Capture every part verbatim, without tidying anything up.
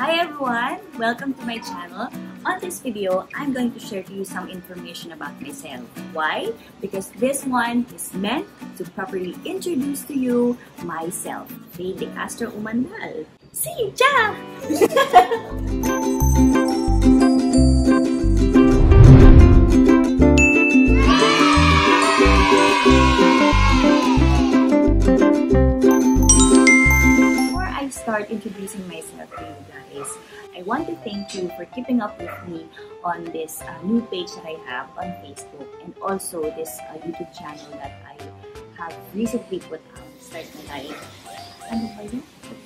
Hi everyone! Welcome to my channel. On this video, I'm going to share to you some information about myself. Why? Because this one is meant to properly introduce to you myself, Faye de Castro Umandal. See ya! Start introducing myself to you guys, I want to thank you for keeping up with me on this uh, new page that I have on Facebook and also this uh, YouTube channel that I have recently put out. Start na tayo. Ano ba yun?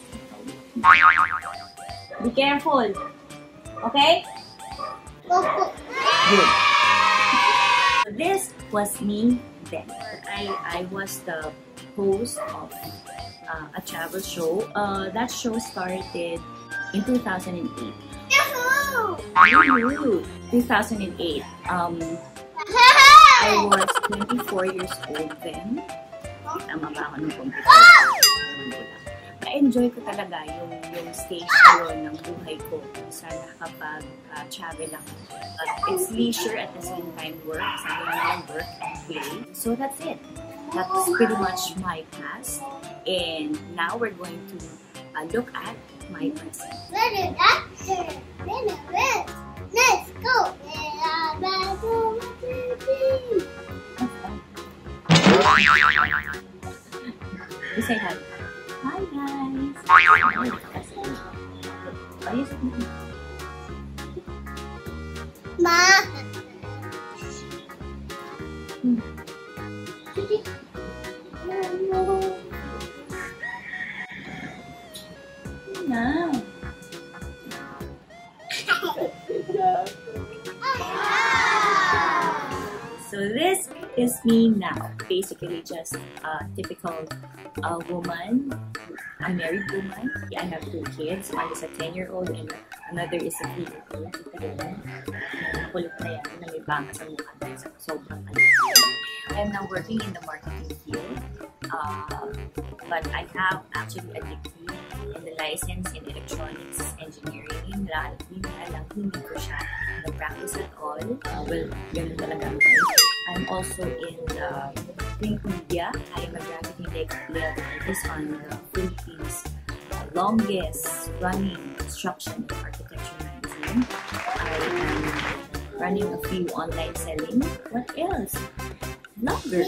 Be careful! Okay? Good. So this was me then. I, I was the host of Uh, a travel show. Uh, that show started in two thousand eight. Yahoo! two thousand eight. Um, I was twenty-four years old then. Tama ba ako ng computer? Na-enjoy ko talaga yung, yung stage ko ng buhay ko kung saan nakapag-travel uh, ako. But it's leisure at the same time work. Sabi nga work and play. So that's it. That's pretty much my past. And now we're going to uh, look at my present. Let's go! You say hi. Hi guys! Ma! Hmm. Na. So this is me now. Basically just a typical uh, woman, a married woman. I have two kids. One is a ten-year-old and another is a three-year-old. Kulit na yan na may banga sa mukha dahil sa sobrang alis. I am now working in the marketing field. Uh, but I have actually a degree in the license in electronics engineering. Hindi alam, hindi ko siya na-practice at all. Uh, well, yun talaga ang life. I'm also in the print media. I am a graphic media artist on the Philippines' longest running construction and architecture magazine. I am running a few online selling. What else? Lumber.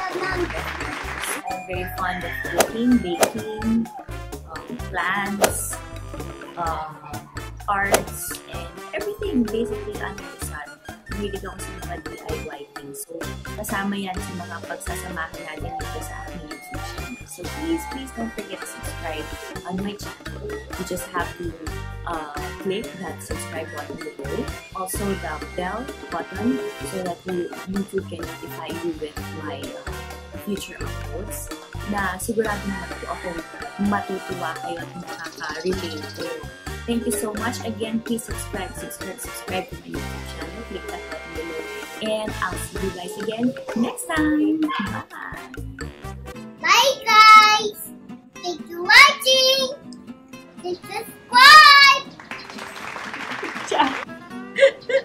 I'm very fond of cooking, baking, um, plants, uh, arts, and everything basically under the sun. Mahilig ako sa mga D I Y things. So, kasama yan sa mga pagsasamahan natin dito sa aking YouTube channel. So, please, please don't forget to subscribe on my channel. You just have to uh, click that subscribe button below. Also, the bell button so that you, YouTube can notify you with my uh, future uploads na sigurado naman po akong matutuwa kayo at makaka-relate to. Thank you so much. Again, please subscribe, subscribe, subscribe to my YouTube channel. Click that button below. And I'll see you guys again next time. Bye! Bye guys! Thanks for watching! Please subscribe! Ciao!